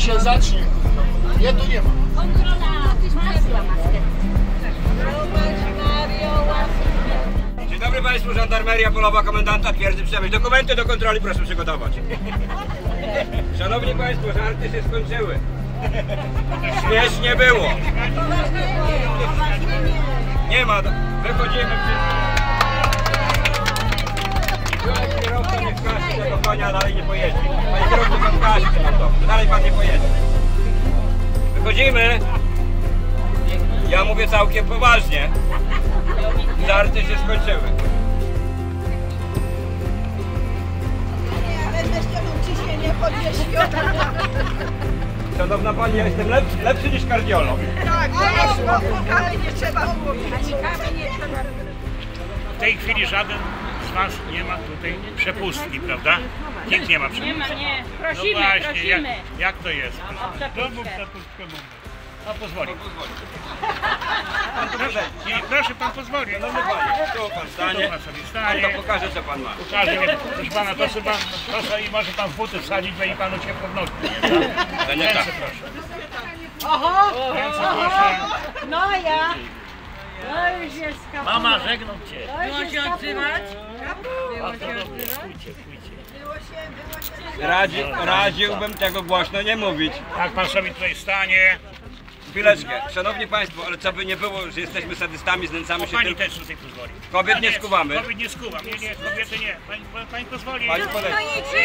się zacznie. Nie, tu nie ma. Dzień dobry Państwu, Żandarmeria Polowa, komendanta twierdzy Przemyśl. Dokumenty do kontroli proszę przygotować. Szanowni Państwo, żarty się skończyły. Śmiesznie było. Nie ma, wychodzimy wszyscy. Kierowca nie wskaże tego konia, dalej nie pojedzie. Panie kierowcy, pan wskaże ten autobus, dalej pan nie pojedzie. Wychodzimy. Ja mówię całkiem poważnie. Żarty się skończyły. Nie, ale myślę, że ciśnienie podnieśli. Szanowna Pani, ja jestem lepszy niż kardiolog. Tak, kawy nie trzeba było pić. W tej chwili żaden z Was nie ma tutaj przepustki, prawda? Nikt nie ma przepustki. Nie. Prosimy, No właśnie, prosimy. jak to jest? Przepustkę. No pozwoli. Proszę, Nie, proszę Pan pozwoli. tu pan stanie. Tu pan sobie Pan stanie. to pokaże, co pan ma. Pokażę mi, proszę Pana, to sobie proszę i może Pan w buty wsadzić, będzie Panu ciepło w nogi. To nie tak. Ręce proszę. Oho! Ręce proszę. No ja! No już jest kaput. Mama, żegnam Cię. Było się odzywać? Pójdźcie. Radziłbym tego głośno nie mówić. Tak Pan sobie tutaj stanie. Chwileczkę. Szanowni Państwo, ale co by nie było, że jesteśmy sadystami, znęcamy się Pani tylko... też tutaj pozwoli. Kobiet nie skuwamy. Kobiet nie skuwam. Nie, kobiety nie. Pani pozwoli. Pani podejdzie.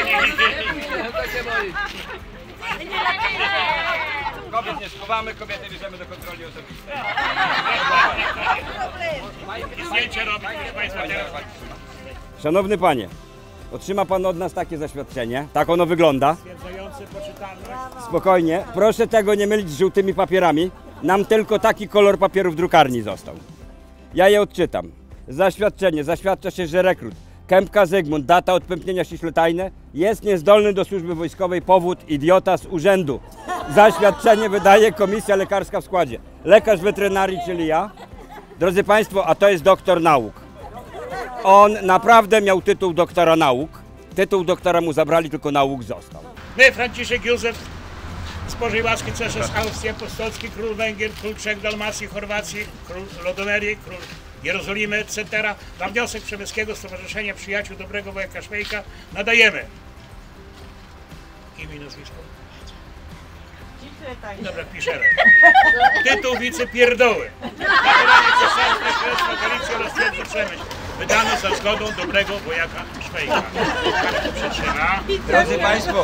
Kobiet nie skuwamy, kobiety bierzemy do kontroli osobistej. Zdjęcie robić, proszę Państwa, teraz. Szanowny Panie, otrzyma Pan od nas takie zaświadczenie. Tak ono wygląda. Stwierdzający poczytalność. Spokojnie. Proszę tego nie mylić z żółtymi papierami. Nam tylko taki kolor papieru w drukarni został. Ja je odczytam. Zaświadczenie. Zaświadcza się, że rekrut Kępka Zygmunt, data odpępnienia ściśle tajne, jest niezdolny do służby wojskowej, powód idiota z urzędu. Zaświadczenie wydaje komisja lekarska w składzie. Lekarz weterynarii, czyli ja. Drodzy Państwo, a to jest doktor nauk. On naprawdę miał tytuł doktora nauk. Tytuł doktora mu zabrali, tylko nauk został. My, Franciszek Józef, z Bożej łaski cesarz Austrii Apostolski, król Węgier, król Czech, Dalmacji, Chorwacji, król Lodomerii, król Jerozolimy, etc. Na wniosek Przemyskiego Stowarzyszenia Przyjaciół Dobrego Wojaka Szwejka nadajemy imię i nazwisko. Dobra, piszę. Tytuł wicepierdoły. Zabieranie cesarstwa królestwa Galicji oraz twierdzy Przemyśl. Wydano za zgodą Dobrego Wojaka Szwejka. Tak to przeczyna. Drodzy Państwo,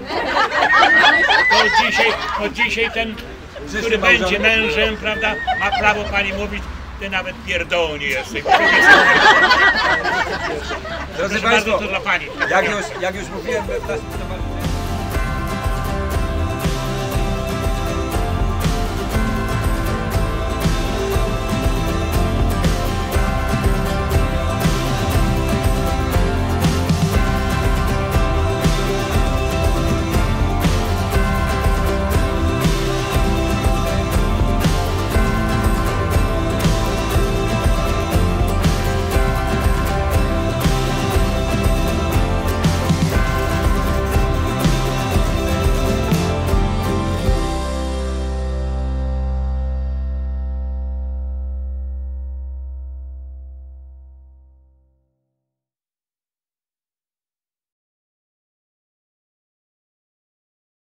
To dzisiaj ten, który będzie mężem, prawda, ma prawo Pani mówić, Ty nawet pierdołą nie jesteś. drodzy Proszę bardzo, Państwo, to dla Pani. jak już mówiłem,